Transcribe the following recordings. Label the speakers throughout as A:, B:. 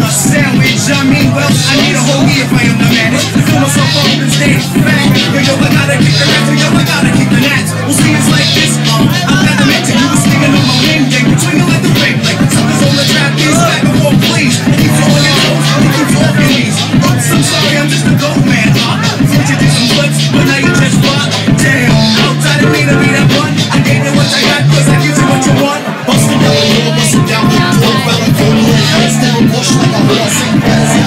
A: sandwich, I mean, well, I need a whole year if I am the man. I feel myself up in stage, back. Yo, I gotta keep the rats, yo, I gotta keep the gnats. We'll see it's like this, I'm glad to mention you was singing on my wing, gang, swinging like the ring, like something's on the trap, these back and forth, please. Keep you on your toes, keep you off your knees. Oops, I'm sorry, I'm just a goat man, thought you did some flips, but now you just bought. Damn, outside of me to be that one, I gave you what I got, cause I give you what you want.
B: Bustin' down the door, bustin' down the door, running for the whole place, never push like I'm blessing, blessing.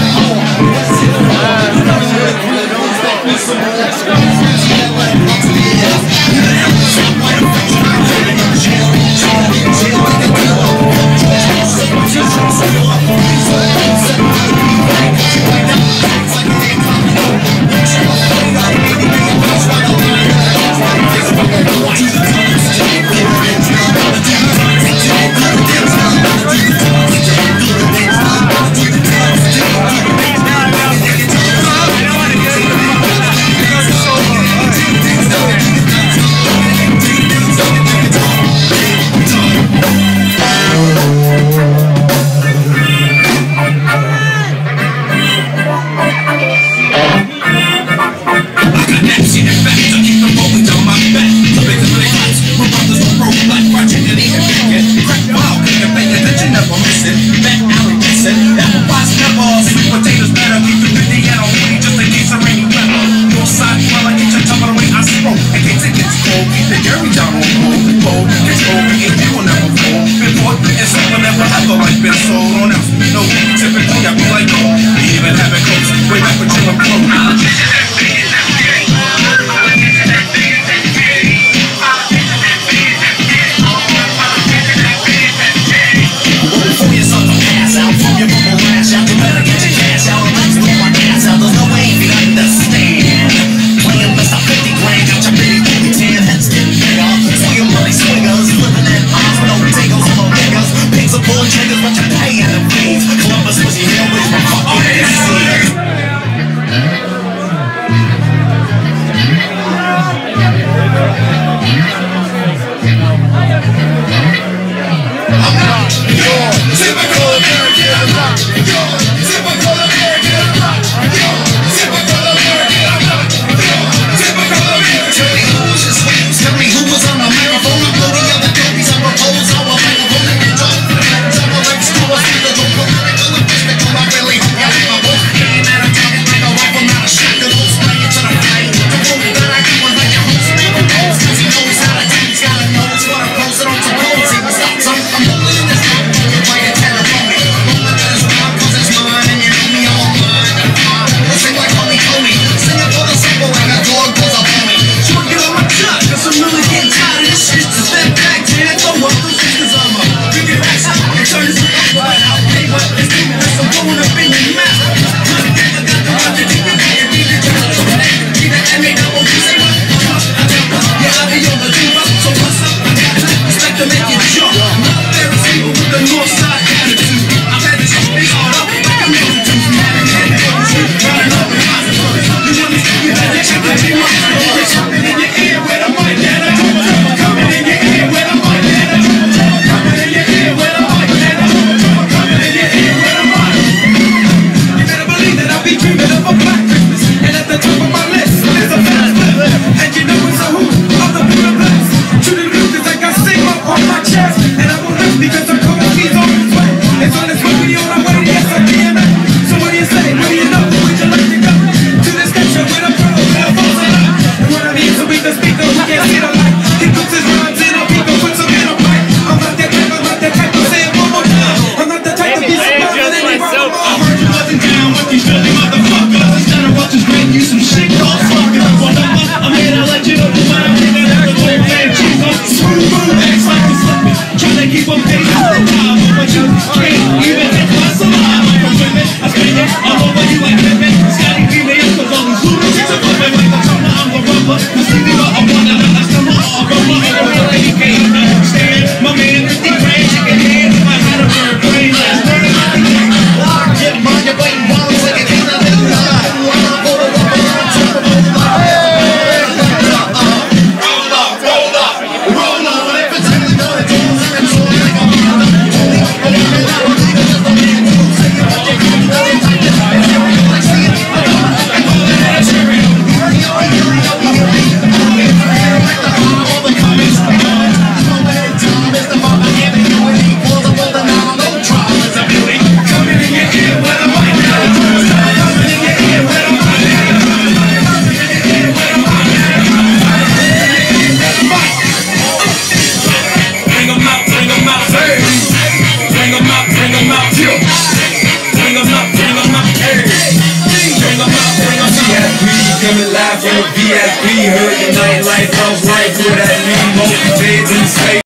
C: RIP, heard the nightlife, house life, what that mean, motivated in space.